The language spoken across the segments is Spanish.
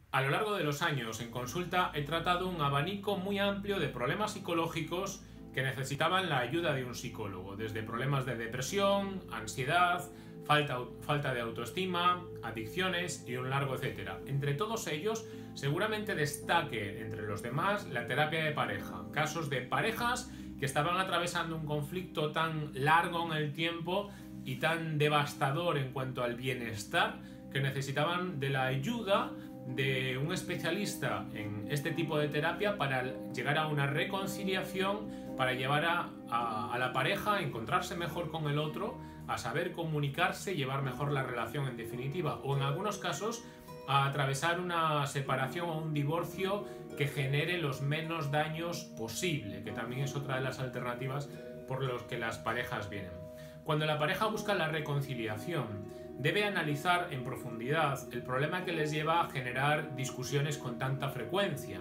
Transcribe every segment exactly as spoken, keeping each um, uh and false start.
A lo largo de los años en consulta he tratado un abanico muy amplio de problemas psicológicos que necesitaban la ayuda de un psicólogo, desde problemas de depresión, ansiedad, falta, falta de autoestima, adicciones y un largo etcétera. Entre todos ellos, seguramente destaque entre los demás la terapia de pareja, casos de parejas que estaban atravesando un conflicto tan largo en el tiempo y tan devastador en cuanto al bienestar que necesitaban de la ayuda de un especialista en este tipo de terapia para llegar a una reconciliación, para llevar a, a, a la pareja a encontrarse mejor con el otro, a saber comunicarse, llevar mejor la relación en definitiva, o en algunos casos a atravesar una separación o un divorcio que genere los menos daños posible, que también es otra de las alternativas por las que las parejas vienen. Cuando la pareja busca la reconciliación, debe analizar en profundidad el problema que les lleva a generar discusiones con tanta frecuencia.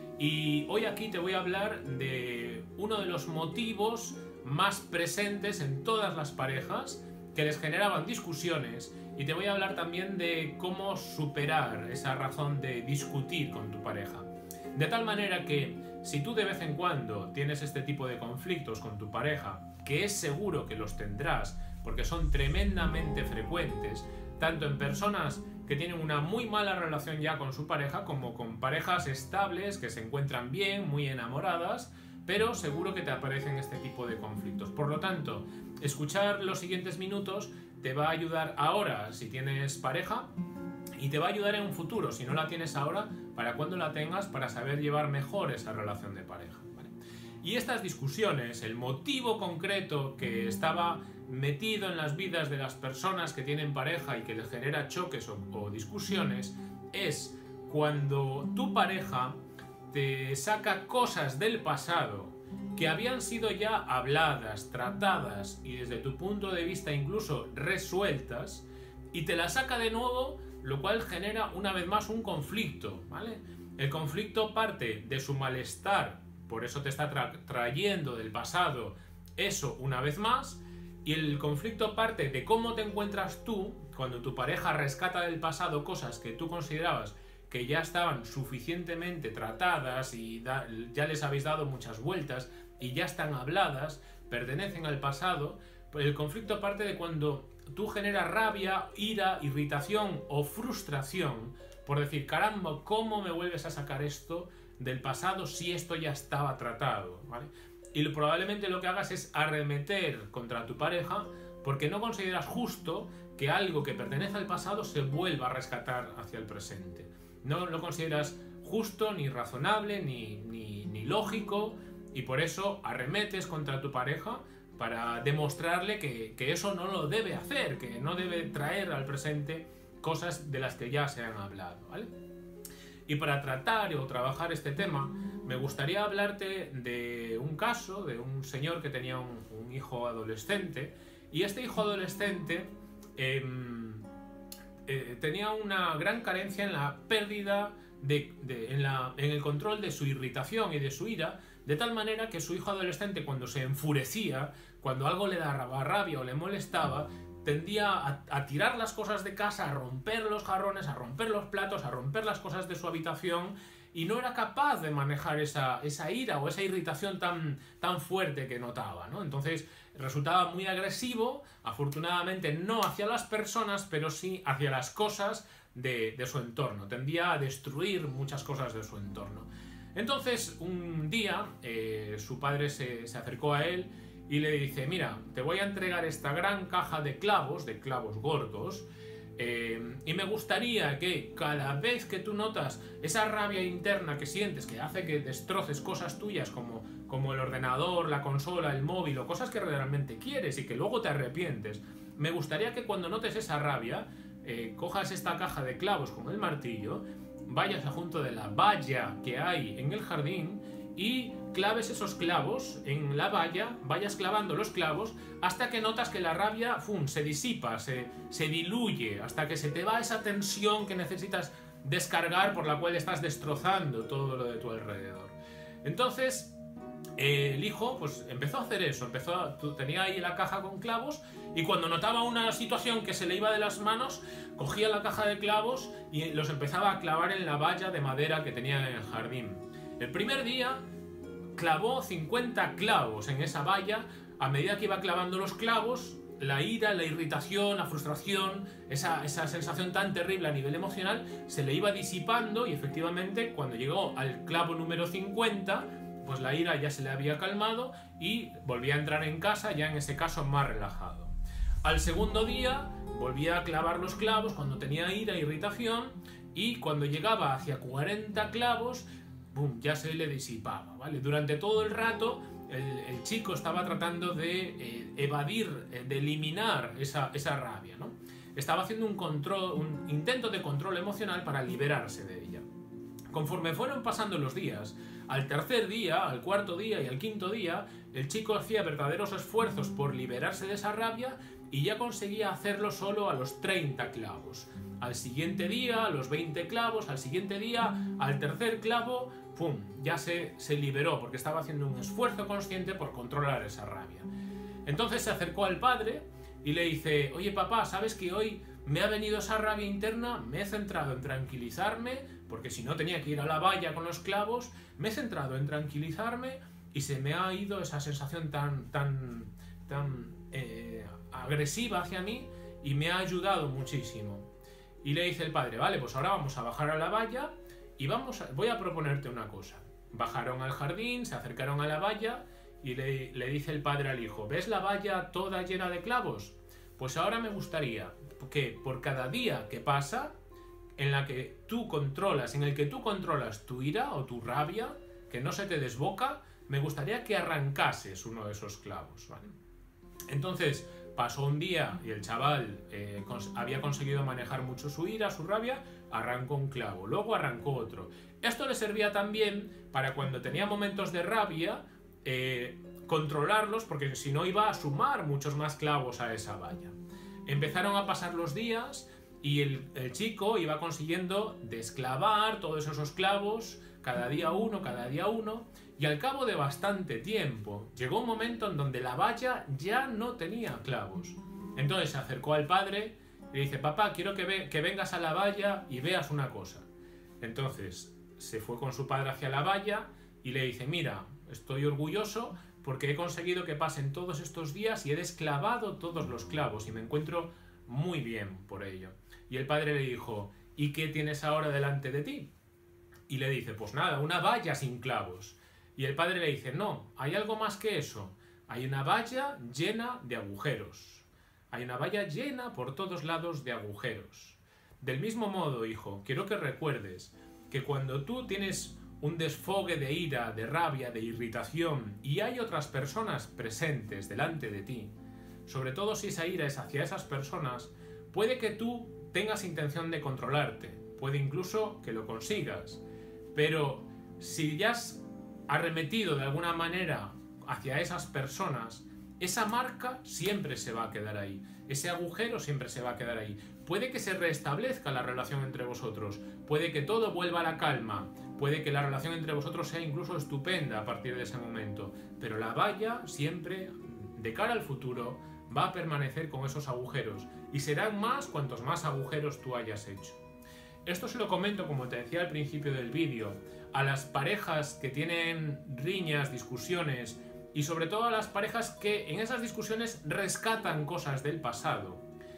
Y hoy aquí te voy a hablar de uno de los motivos más presentes en todas las parejas que les generaban discusiones, y te voy a hablar también de cómo superar esa razón de discutir con tu pareja. De tal manera que si tú de vez en cuando tienes este tipo de conflictos con tu pareja, que es seguro que los tendrás porque son tremendamente frecuentes, tanto en personas que tienen una muy mala relación ya con su pareja, como con parejas estables que se encuentran bien, muy enamoradas, pero seguro que te aparecen este tipo de conflictos. Por lo tanto, escuchar los siguientes minutos te va a ayudar ahora si tienes pareja, y te va a ayudar en un futuro, si no la tienes ahora, para cuando la tengas, para saber llevar mejor esa relación de pareja, ¿vale? Y estas discusiones, el motivo concreto que estaba metido en las vidas de las personas que tienen pareja y que les genera choques o, o discusiones, es cuando tu pareja te saca cosas del pasado que habían sido ya habladas, tratadas y desde tu punto de vista incluso resueltas, y te las saca de nuevo, lo cual genera una vez más un conflicto, ¿vale? El conflicto parte de su malestar, por eso te está tra trayendo del pasado eso una vez más, y el conflicto parte de cómo te encuentras tú cuando tu pareja rescata del pasado cosas que tú considerabas que ya estaban suficientemente tratadas y da, ya les habéis dado muchas vueltas y ya están habladas, pertenecen al pasado. El conflicto parte de cuando tú generas rabia, ira, irritación o frustración por decir, caramba, ¿cómo me vuelves a sacar esto del pasado si esto ya estaba tratado? ¿Vale? Y probablemente lo que hagas es arremeter contra tu pareja porque no consideras justo que algo que pertenece al pasado se vuelva a rescatar hacia el presente. No lo consideras justo, ni razonable, ni, ni, ni lógico, y por eso arremetes contra tu pareja para demostrarle que, que eso no lo debe hacer, que no debe traer al presente cosas de las que ya se han hablado, ¿vale? Y para tratar o trabajar este tema, me gustaría hablarte de un caso de un señor que tenía un, un hijo adolescente, y este hijo adolescente eh, eh, tenía una gran carencia en la pérdida de, de, en, la, en el control de su irritación y de su ira, de tal manera que su hijo adolescente, cuando se enfurecía, cuando algo le daba rabia o le molestaba, tendía a, a tirar las cosas de casa, a romper los jarrones, a romper los platos, a romper las cosas de su habitación, y no era capaz de manejar esa, esa ira o esa irritación tan, tan fuerte que notaba, ¿no? Entonces resultaba muy agresivo, afortunadamente no hacia las personas, pero sí hacia las cosas de, de su entorno. Tendía a destruir muchas cosas de su entorno. Entonces un día eh, su padre se, se acercó a él y le dice, mira, te voy a entregar esta gran caja de clavos, de clavos gordos, eh, y me gustaría que cada vez que tú notas esa rabia interna que sientes, que hace que destroces cosas tuyas como, como el ordenador, la consola, el móvil, o cosas que realmente quieres y que luego te arrepientes, me gustaría que cuando notes esa rabia, eh, cojas esta caja de clavos con el martillo, vayas a junto de la valla que hay en el jardín y claves esos clavos en la valla, vayas clavando los clavos hasta que notas que la rabia ¡fum!, se disipa, se, se diluye, hasta que se te va esa tensión que necesitas descargar, por la cual estás destrozando todo lo de tu alrededor. Entonces, eh, el hijo pues empezó a hacer eso, empezó a, tenía ahí la caja con clavos y cuando notaba una situación que se le iba de las manos, cogía la caja de clavos y los empezaba a clavar en la valla de madera que tenía en el jardín. El primer día clavó cincuenta clavos en esa valla. A medida que iba clavando los clavos, la ira, la irritación, la frustración, esa, esa sensación tan terrible a nivel emocional se le iba disipando y efectivamente cuando llegó al clavo número cincuenta, pues la ira ya se le había calmado y volvía a entrar en casa, ya en ese caso más relajado. Al segundo día volvía a clavar los clavos cuando tenía ira e irritación y cuando llegaba hacia cuarenta clavos, boom, ya se le disipaba, ¿vale? Durante todo el rato el, el chico estaba tratando de eh, evadir, eh, de eliminar esa, esa rabia, ¿no? Estaba haciendo un, control, un intento de control emocional para liberarse de ella. Conforme fueron pasando los días, al tercer día, al cuarto día y al quinto día, el chico hacía verdaderos esfuerzos por liberarse de esa rabia y ya conseguía hacerlo solo a los treinta clavos. Al siguiente día, a los veinte clavos, al siguiente día, al tercer clavo, ¡pum!, ya se, se liberó porque estaba haciendo un esfuerzo consciente por controlar esa rabia. Entonces se acercó al padre y le dice: oye papá, ¿sabes que hoy me ha venido esa rabia interna? Me he centrado en tranquilizarme, porque si no tenía que ir a la valla con los clavos, me he centrado en tranquilizarme y se me ha ido esa sensación tan, tan, tan eh, agresiva hacia mí y me ha ayudado muchísimo. Y le dice el padre: vale, pues ahora vamos a bajar a la valla y vamos a, voy a proponerte una cosa. Bajaron al jardín, se acercaron a la valla y le, le dice el padre al hijo: ¿ves la valla toda llena de clavos? Pues ahora me gustaría que por cada día que pasa, en la que tú controlas, en el que tú controlas tu ira o tu rabia, que no se te desboca, me gustaría que arrancases uno de esos clavos, ¿vale? Entonces pasó un día y el chaval eh, cons había conseguido manejar mucho su ira, su rabia, arrancó un clavo, luego arrancó otro. Esto le servía también para cuando tenía momentos de rabia, eh, controlarlos, porque si no iba a sumar muchos más clavos a esa valla. Empezaron a pasar los días y el, el chico iba consiguiendo desclavar todos esos clavos, cada día uno, cada día uno, y al cabo de bastante tiempo llegó un momento en donde la valla ya no tenía clavos. Entonces se acercó al padre y le dice: papá, quiero que, ve, que vengas a la valla y veas una cosa. Entonces se fue con su padre hacia la valla y le dice: mira, estoy orgulloso porque he conseguido que pasen todos estos días y he desclavado todos los clavos y me encuentro muy bien por ello. Y el padre le dijo: ¿y qué tienes ahora delante de ti? Y le dice: pues nada, una valla sin clavos. Y el padre le dice: no, hay algo más que eso. Hay una valla llena de agujeros. Hay una valla llena por todos lados de agujeros. Del mismo modo, hijo, quiero que recuerdes que cuando tú tienes un desfogue de ira, de rabia, de irritación y hay otras personas presentes delante de ti, sobre todo si esa ira es hacia esas personas, puede que tú tengas intención de controlarte, puede incluso que lo consigas, pero si ya has arremetido de alguna manera hacia esas personas, esa marca siempre se va a quedar ahí, ese agujero siempre se va a quedar ahí. Puede que se restablezca la relación entre vosotros, puede que todo vuelva a la calma, puede que la relación entre vosotros sea incluso estupenda a partir de ese momento, pero la valla siempre, de cara al futuro, va a permanecer con esos agujeros y serán más cuantos más agujeros tú hayas hecho. Esto se lo comento, como te decía al principio del vídeo, a las parejas que tienen riñas, discusiones y sobre todo a las parejas que en esas discusiones rescatan cosas del pasado,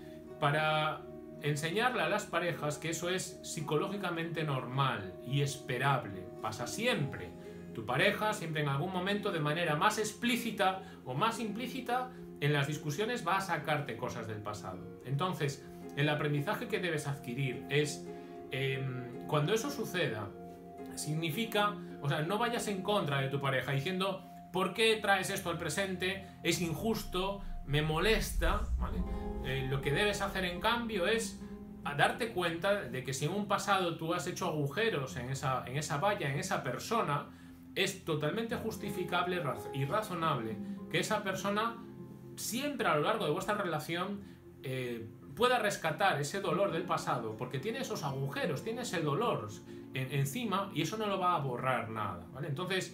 para enseñarle a las parejas que eso es psicológicamente normal y esperable, pasa siempre. Tu pareja siempre en algún momento, de manera más explícita o más implícita, en las discusiones va a sacarte cosas del pasado. Entonces, el aprendizaje que debes adquirir es, eh, cuando eso suceda, significa, o sea, no vayas en contra de tu pareja diciendo: ¿por qué traes esto al presente? Es injusto, me molesta, ¿vale? Eh, lo que debes hacer en cambio es a darte cuenta de que si en un pasado tú has hecho agujeros en esa, en esa valla, en esa persona, es totalmente justificable y razonable que esa persona siempre a lo largo de vuestra relación eh, pueda rescatar ese dolor del pasado, porque tiene esos agujeros, tiene ese dolor en, encima y eso no lo va a borrar nada, ¿vale? Entonces,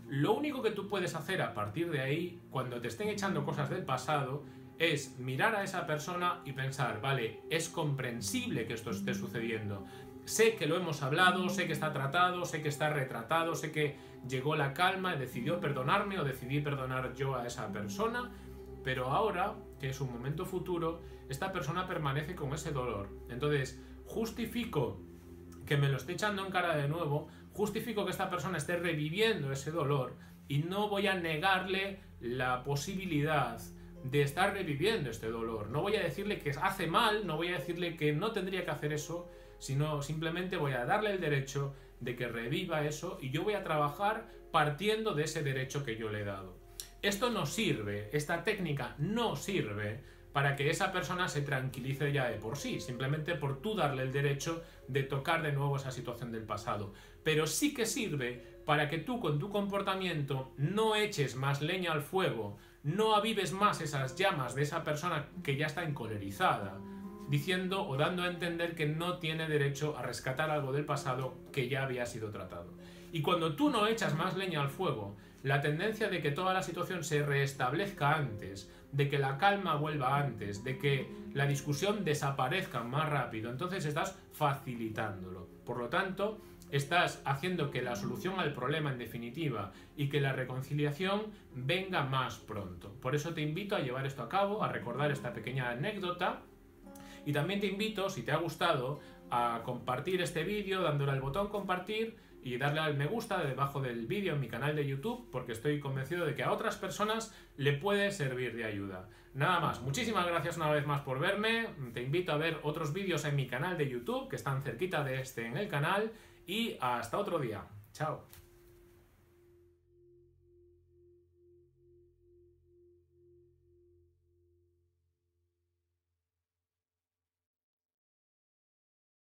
Lo único que tú puedes hacer a partir de ahí, cuando te estén echando cosas del pasado, es mirar a esa persona y pensar, vale, es comprensible que esto esté sucediendo. Sé que lo hemos hablado, sé que está tratado, sé que está retratado, sé que llegó la calma y decidió perdonarme o decidí perdonar yo a esa persona, pero ahora, que es un momento futuro, esta persona permanece con ese dolor. Entonces, justifico que me lo esté echando en cara de nuevo, justifico que esta persona esté reviviendo ese dolor y no voy a negarle la posibilidad de estar reviviendo este dolor. No voy a decirle que hace mal, no voy a decirle que no tendría que hacer eso, sino simplemente voy a darle el derecho de que reviva eso y yo voy a trabajar partiendo de ese derecho que yo le he dado. Esto no sirve, esta técnica no sirve para que esa persona se tranquilice ya de por sí, simplemente por tú darle el derecho de tocar de nuevo esa situación del pasado. Pero sí que sirve para que tú con tu comportamiento no eches más leña al fuego, no avives más esas llamas de esa persona que ya está encolerizada, diciendo o dando a entender que no tiene derecho a rescatar algo del pasado que ya había sido tratado. Y cuando tú no echas más leña al fuego, la tendencia de que toda la situación se restablezca antes, de que la calma vuelva antes, de que la discusión desaparezca más rápido, entonces estás facilitándolo. Por lo tanto, estás haciendo que la solución al problema en definitiva y que la reconciliación venga más pronto. Por eso te invito a llevar esto a cabo, a recordar esta pequeña anécdota. Y también te invito, si te ha gustado, a compartir este vídeo dándole al botón compartir y darle al me gusta debajo del vídeo en mi canal de YouTube, porque estoy convencido de que a otras personas le puede servir de ayuda. Nada más, muchísimas gracias una vez más por verme, te invito a ver otros vídeos en mi canal de YouTube que están cerquita de este en el canal y hasta otro día. Chao.